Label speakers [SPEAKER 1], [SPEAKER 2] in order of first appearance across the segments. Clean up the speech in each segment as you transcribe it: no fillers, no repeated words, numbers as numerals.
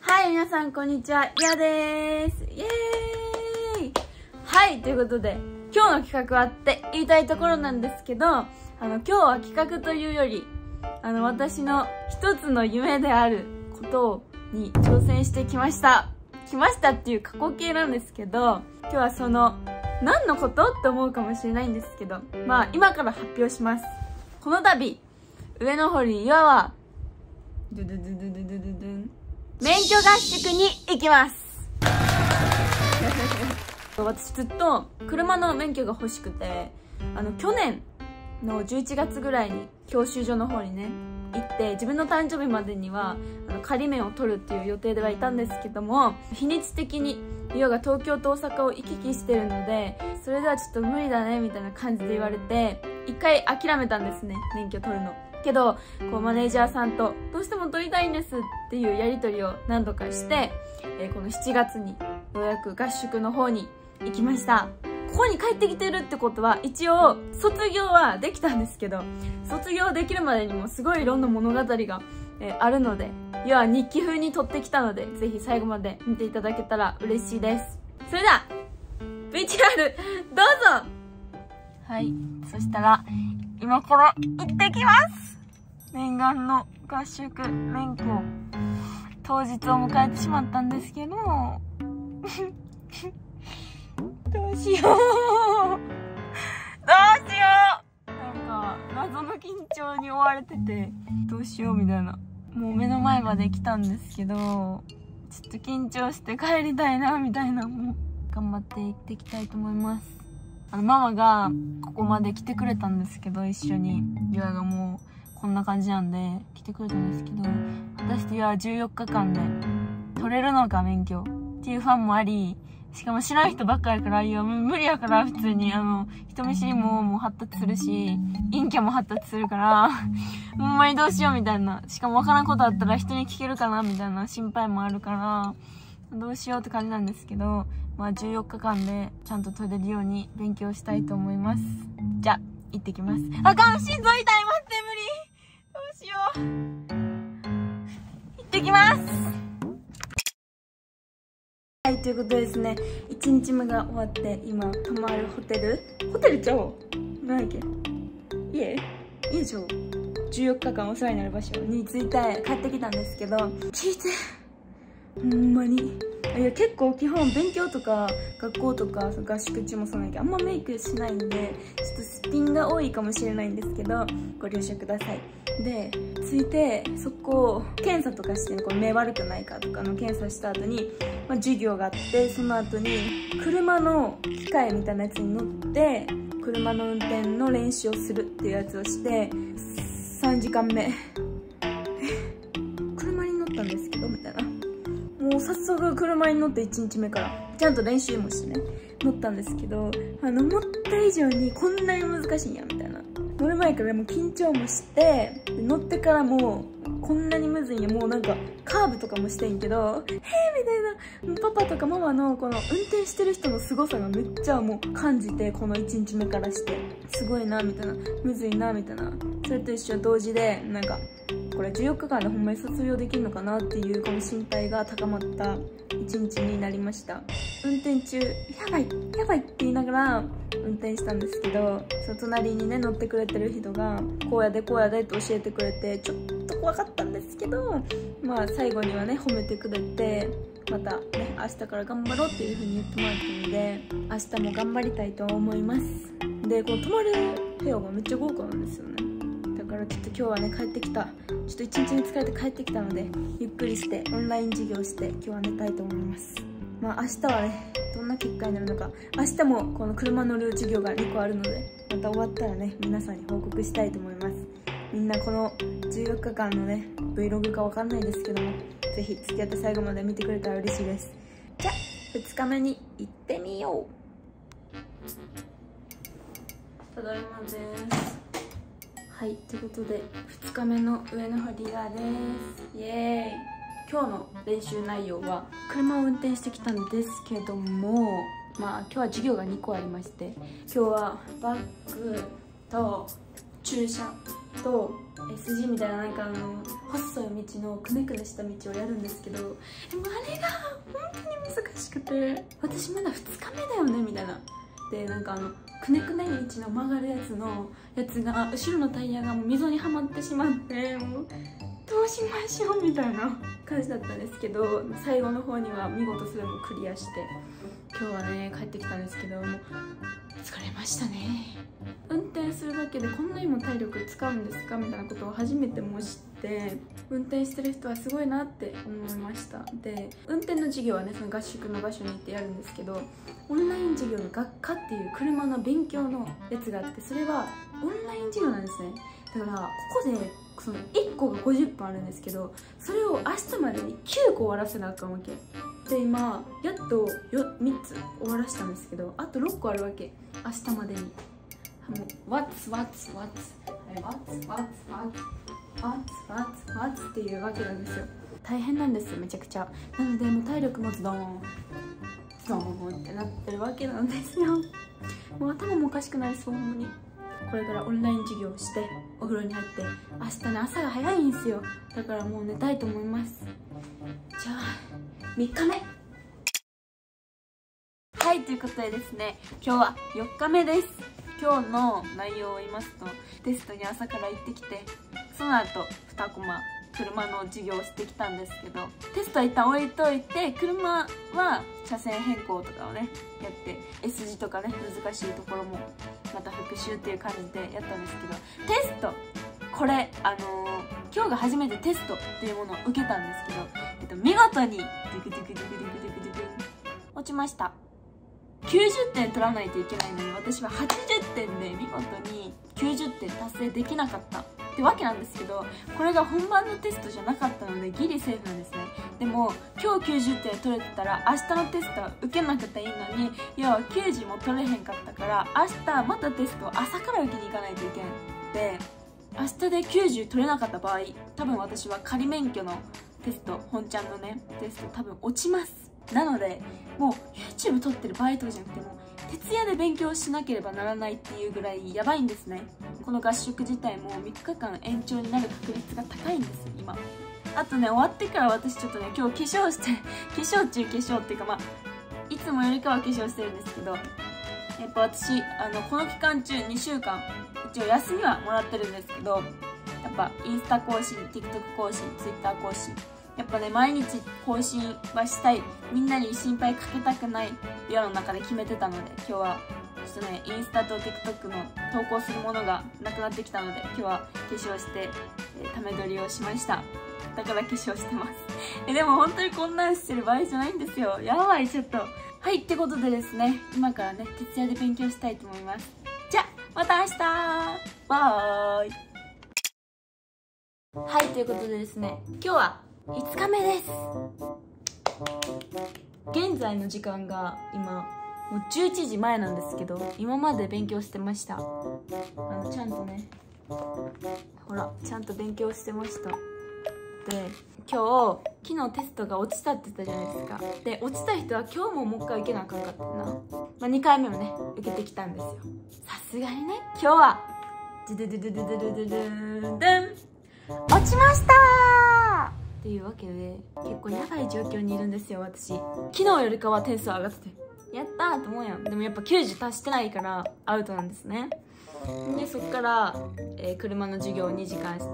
[SPEAKER 1] はい、皆さんこんにちは、やです。イエーイ。はい、ということで今日の企画はって言いたいところなんですけど、今日は企画というより私の一つの夢であることに挑戦してきましたっていう過去形なんですけど、今日はその何のことって思うかもしれないんですけど、まあ今から発表します。この度上野堀岩は免許合宿に行きます。私ずっと車の免許が欲しくて、去年の11月ぐらいに教習所の方にね行って、自分の誕生日までには仮免を取るっていう予定ではいたんですけども、日にち的に岩が東京と大阪を行き来してるので、それではちょっと無理だねみたいな感じで言われて、一回諦めたんですね、免許取るの。けどこうマネージャーさんとどうしても取りたいんですっていうやり取りを何度かして、この7月にようやく合宿の方に行きました。ここに帰ってきてるってことは一応卒業はできたんですけど、卒業できるまでにもすごいいろんな物語が、あるので、要は日記風に撮ってきたので、ぜひ最後まで見ていただけたら嬉しいです。それでは VTR どうぞ。はい、そしたら今から行ってきます。念願の合宿免許当日を迎えてしまったんですけどどうしようなんか謎の緊張に追われてて、どうしようみたいな。もう目の前まで来たんですけど、ちょっと緊張して帰りたいなみたいな。もう頑張って行っていきたいと思います。ママがここまで来てくれたんですけど、一緒にゆあがもうこんな感じなんで来てくれたんですけど、果たしてゆあは14日間で取れるのか免許っていうファンもあり、しかも知らん人ばっかやから、いや無理やから、普通に人見知りも発達するし、陰キャも発達するからほんまにどうしようみたいな。しかも分からんことあったら人に聞けるかなみたいな心配もあるから、どうしようって感じなんですけど、まあ14日間でちゃんと取れるように勉強したいと思います。じゃあ行ってきます。あかん、心臓痛い、待って無理、どうしよう。行ってきます。はい、ということでですね、1日目が終わって今泊まるホテルちゃう、何やっけ、家でしょ。14日間お世話になる場所に着いて帰ってきたんですけど、聞いてほんまに、いや結構基本勉強とか学校とか合宿中もそうなんやけど、あんまメイクしないんでちょっとすっぴんが多いかもしれないんですけど、ご了承ください。で着いてそこ検査とかして、こう目悪くないかとかの検査した後に、授業があって、その後に車の機械みたいなやつに乗って車の運転の練習をするっていうやつをして、3時間目車に乗ったんですけどみたいな。もう早速車に乗って1日目からちゃんと練習もしてね乗ったんですけど、思った以上にこんなに難しいんやみたいな。乗る前からもう緊張もして、乗ってからもこんなにむずいんや。もうなんかカーブとかもしてんけど、みたいな。パパとかママのこの運転してる人の凄さがめっちゃもう感じて、この1日目からしてすごいなみたいな、むずいなみたいな。それと一緒同時でなんかこれ14日間でほんまに卒業できるのかなっていうこの心配が高まった一日になりました。運転中やばいって言いながら運転したんですけど、その隣にね乗ってくれてる人がこうやでって教えてくれて、ちょっと怖かったんですけど、まあ最後にはね褒めてくれて、またね明日から頑張ろうっていう風に言ってもらったので、明日も頑張りたいと思います。でこの泊まる部屋がめっちゃ豪華なんですよね。だからちょっと今日はね帰ってきた、ちょっと一日に疲れて帰ってきたので、ゆっくりしてオンライン授業して今日は寝たいと思います。まあ明日はねどんな結果になるのか、明日もこの車乗る授業が2個あるので、また終わったらね皆さんに報告したいと思います。みんなこの14日間のね Vlog かわかんないですけども、ぜひ付き合って最後まで見てくれたら嬉しいです。じゃあ2日目に行ってみよう。ただいまです。はい、ということで2日目の上野堀川です。イエーイ。今日の練習内容は車を運転してきたんですけども、まあ今日は授業が2個ありまして、今日はバックと駐車と S 字みたいななんか細い道のくねくねした道をやるんですけど、でもあれが本当に難しくて、私まだ2日目だよねみたいな。でなんかくねくね道の曲がるやつが後ろのタイヤがもう溝にはまってしまって、もうどうしましょうみたいな感じだったんですけど、最後の方には見事それもクリアして、今日はね帰ってきたんですけど、もう疲れましたね。運転するだけでこんなにも体力使うんですかみたいなことを初めても知って、運転してる人はすごいなって思いました。で運転の授業はね、その合宿の場所に行ってやるんですけど、オンライン授業の学科っていう車の勉強のやつがあって、それはオンライン授業なんですね。だからここでその1個が50分あるんですけど、それを明日までに9個終わらせなあかんわけで、今やっと3つ終わらしたんですけど、あと6個あるわけ、明日までに。もう What's っていうわけなんですよ。大変なんですよ、めちゃくちゃ。なのでもう体力もズドーンってなってるわけなんですよ。もう頭もおかしくなりそう。ほんまにこれからオンライン授業をしてお風呂に入って、明日ね朝が早いんですよ。だからもう寝たいと思います。じゃあ3日目。はい、ということでですね、今日は4日目です。今日の内容を言いますと、テストに朝から行ってきて、その後2コマ車の授業をしてきたんですけど、テストは一旦置いといて、車は車線変更とかをねやって、 S 字とかね難しいところもまた復習っていう感じでやったんですけど、テストこれ今日が初めてテストっていうものを受けたんですけど、見事に落ちました。90点取らないといけないのに、私は80点で見事に90点達成できなかったってわけなんですけど、これが本番のテストじゃなかったのでギリセーフなんですね。でも今日90点取れてたら明日のテストは受けなくていいのに、要は90も取れへんかったから、明日またテストを朝から受けに行かないといけないで、明日で90取れなかった場合、多分私は仮免許のテスト、本ちゃんのねテスト多分落ちます。なのでもう YouTube 撮ってるバイトじゃなくても徹夜で勉強しなければならないっていうぐらいやばいんですね。この合宿自体も3日間延長になる確率が高いんです今。あとね、終わってから私ちょっとね今日化粧して化粧っていうか、まあいつもよりかは化粧してるんですけど、やっぱ私この期間中2週間一応休みはもらってるんですけど、やっぱインスタ更新、 TikTok 更新、Twitter 更新、やっぱね毎日更新はしたい、みんなに心配かけたくない世の中で決めてたので、今日はちょっとねインスタと TikTok の投稿するものがなくなってきたので、今日は化粧して、ため撮りをしました。だから化粧してますでも本当にこんなんしてる場合じゃないんですよ。やばい、ちょっと。はい、ってことでですね、今からね徹夜で勉強したいと思います。じゃあまた明日、バイ。はい、ということでですね、今日は5日目です。現在の時間が今もう11時前なんですけど、今まで勉強してました。ちゃんとね、ほらちゃんと勉強してました。で今日昨日テストが落ちたって言ったじゃないですか。で落ちた人は今日ももう一回受けなあかんかったな。まあ、2回目もね受けてきたんですよ。さすがにね今日はドゥドゥドゥドゥドゥドゥドゥドゥドゥン落ちましたーっていうわけで、結構やばい状況にいるんですよ私。昨日よりかは点数上がっててやったーと思うやん。でもやっぱ90達してないからアウトなんですね。でそっから、車の授業を2時間して、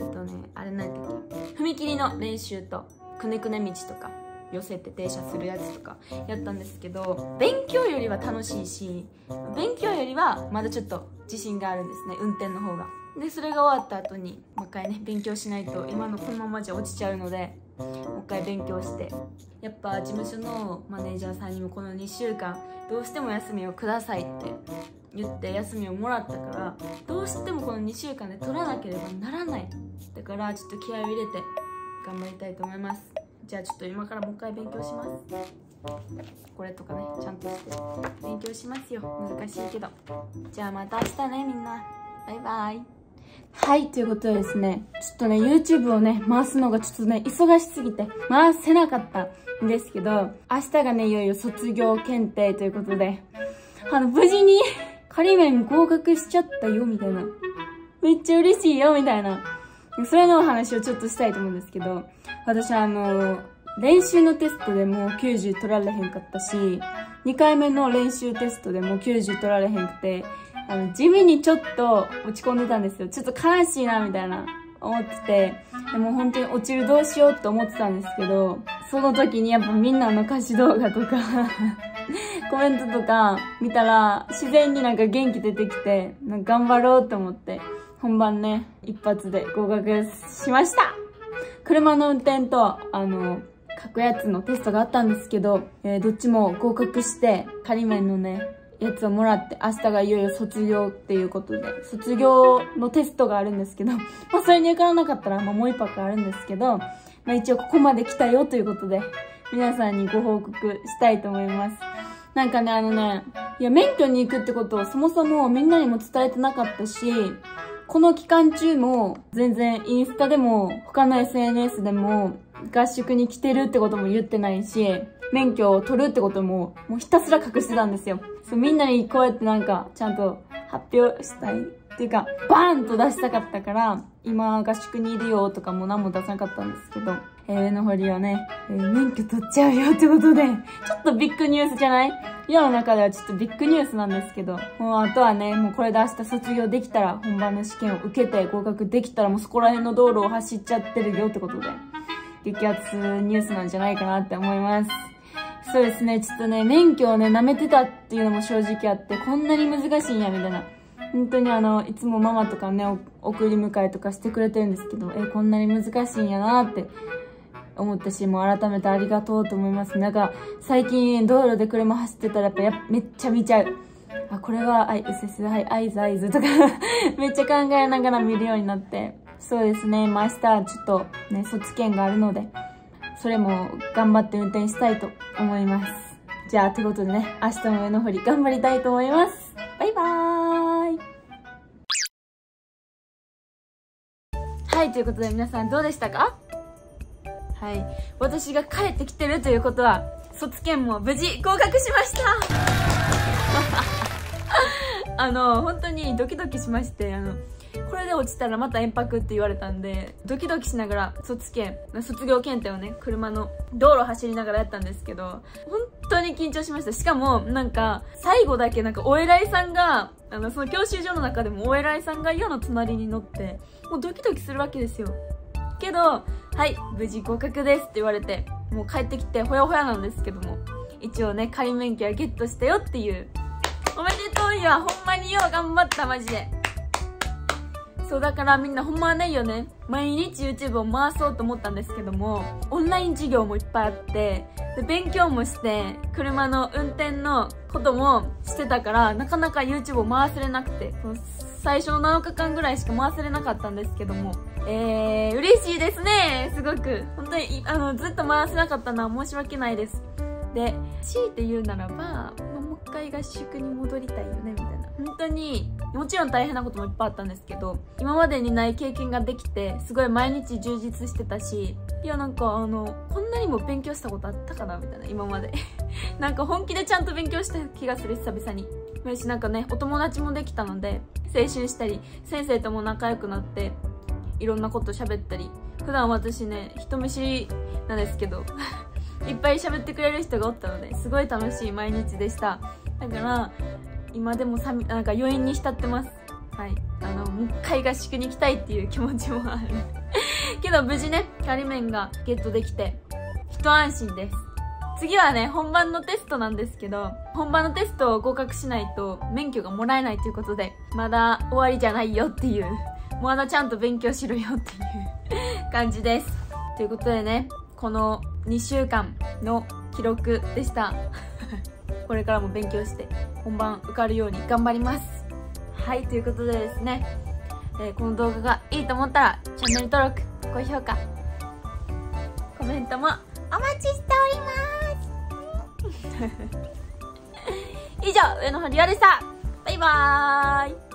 [SPEAKER 1] あれなんだっけ、踏切の練習とくねくね道とか寄せて停車するやつとかやったんですけど、勉強よりは楽しいし、勉強よりはまだちょっと自信があるんですね、運転の方が。でそれが終わった後にもう一回ね勉強しないと今のこのままじゃ落ちちゃうので、もう一回勉強して、やっぱ事務所のマネージャーさんにもこの2週間どうしても休みをくださいって言って休みをもらったから、どうしてもこの2週間で取らなければならない。だからちょっと気合を入れて頑張りたいと思います。じゃあちょっと今からもう一回勉強します。これとかねちゃんとして勉強しますよ。難しいけど。じゃあまた明日ねみんな、バイバイ。はい、ということでですね、ちょっとね YouTube をね回すのがちょっとね忙しすぎて回せなかったんですけど、明日がねいよいよ卒業検定ということで、無事に仮免合格しちゃったよみたいなめっちゃ嬉しいよみたいな、それのお話をちょっとしたいと思うんですけど、私練習のテストでも90取られへんかったし、2回目の練習テストでも90取られへんくて、地味にちょっと落ち込んでたんですよ。ちょっと悲しいなみたいな思ってて、でも本当に落ちるどうしようって思ってたんですけど、その時にやっぱみんなの歌詞動画とかコメントとか見たら自然になんか元気出てきて、なんか頑張ろうと思って本番ね、一発で合格しました。車の運転と書くやつのテストがあったんですけど、どっちも合格して仮免のねやつをもらって、明日がいよいよ卒業っていうことで、卒業のテストがあるんですけど、それに受からなかったらもう一泊あるんですけど、一応ここまで来たよということで皆さんにご報告したいと思います。なんかねいや、免許に行くってことをそもそもみんなにも伝えてなかったし、この期間中も全然インスタでも他の SNS でも合宿に来てるってことも言ってないし、免許を取るってことももうひたすら隠してたんですよ。そう、みんなにこうやってなんかちゃんと発表したいっていうか、バーンと出したかったから、今合宿にいるよとかも何も出さなかったんですけど、上の堀はね、免許取っちゃうよってことで、ちょっとビッグニュースじゃない？世の中ではちょっとビッグニュースなんですけど、もうあとはね、もうこれで明日卒業できたら、本番の試験を受けて合格できたら、もうそこら辺の道路を走っちゃってるよってことで、激アツニュースなんじゃないかなって思います。そうですね、ちょっとね、免許をね、舐めてたっていうのも正直あって、こんなに難しいんや、みたいな。本当にいつもママとかね、送り迎えとかしてくれてるんですけど、こんなに難しいんやなって思ったし、もう改めてありがとうと思います。なんか、最近道路で車走ってたらめっちゃ見ちゃう。あ、これは、右折、はい、合図とか、めっちゃ考えながら見るようになって。そうですね、明日ちょっとね、卒検があるので、それも頑張って運転したいと思います。じゃあ、ということでね、明日も上の堀頑張りたいと思います。バイバーイ。はい、ということで皆さんどうでしたか？はい。私が帰ってきてるということは、卒検も無事合格しました本当にドキドキしまして、これで落ちたらまた延泊って言われたんで、ドキドキしながら卒業検定をね、車の道路走りながらやったんですけど、本当に緊張しました。しかも、なんか、最後だけなんかお偉いさんが、その教習所の中でもお偉いさんが嫌の隣に乗って、もうドキドキするわけですよ。けど、はい、無事合格ですって言われて、もう帰ってきてほやほやなんですけども、一応ね、仮免許はゲットしたよっていう、おめでとうよ、ほんまによう頑張った、マジで。そう、だからみんなほんまはねよね、毎日 YouTube を回そうと思ったんですけども、オンライン授業もいっぱいあって、で、勉強もして、車の運転のこともしてたから、なかなか YouTube を回せれなくて、最初の7日間ぐらいしか回せれなかったんですけども、嬉しいですね、すごく。本当に、ずっと回せなかったのは申し訳ないです。で、強いて言うならば、もう一回合宿に戻りたいよね、みたいな。本当に、もちろん大変なこともいっぱいあったんですけど、今までにない経験ができて、すごい毎日充実してたし、いやなんかこんなにも勉強したことあったかなみたいな、今まで。なんか本気でちゃんと勉強した気がする、久々に。私なんかね、お友達もできたので、青春したり、先生とも仲良くなって、いろんなこと喋ったり。普段私ね、人見知りなんですけど、いっぱい喋ってくれる人がおったので、すごい楽しい毎日でした。だから、今でもなんか余韻に浸ってます。はい。もう一回合宿に行きたいっていう気持ちもある。けど無事ね、仮免がゲットできて、一安心です。次はね、本番のテストなんですけど、本番のテストを合格しないと免許がもらえないということで、まだ終わりじゃないよっていう、まだちゃんと勉強しろよっていう感じです。ということでね、この2週間の記録でした。これからも勉強して本番受かるように頑張ります。はい、ということでですね、この動画がいいと思ったらチャンネル登録、高評価、コメントもお待ちしております。以上、上野堀りおでした。バイバーイ。